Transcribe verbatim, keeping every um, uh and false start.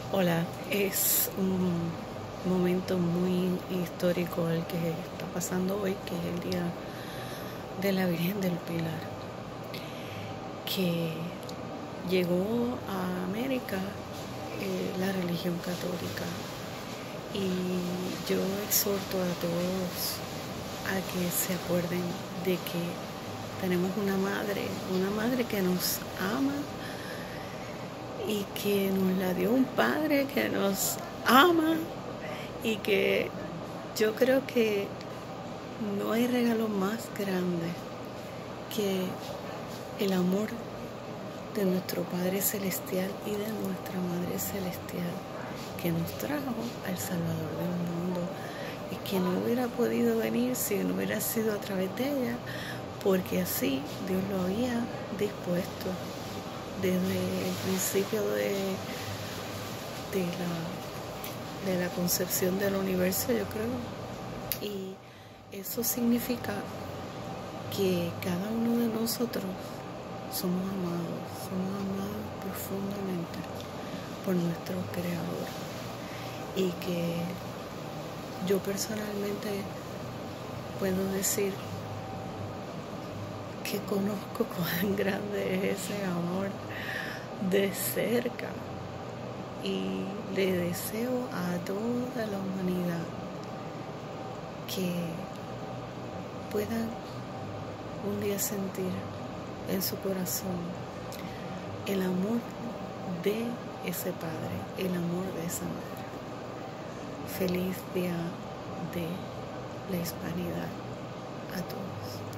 Hola, es un momento muy histórico el que está pasando hoy, que es el Día de la Virgen del Pilar, que llegó a América eh, la religión católica. Y yo exhorto a todos a que se acuerden de que tenemos una madre, una madre que nos ama y que nos la dio un padre que nos ama, y que yo creo que no hay regalo más grande que el amor de nuestro Padre Celestial y de nuestra Madre Celestial, que nos trajo al Salvador del mundo y que no hubiera podido venir si no hubiera sido a través de ella, porque así Dios lo había dispuesto desde el principio de, de, la, de la concepción del universo, yo creo. Y eso significa que cada uno de nosotros somos amados, somos amados profundamente por nuestro Creador, y que yo personalmente puedo decir que conozco cuán grande es ese amor de cerca, y le deseo a toda la humanidad que puedan un día sentir en su corazón el amor de ese Padre, el amor de esa Madre. Feliz Día de la Hispanidad a todos.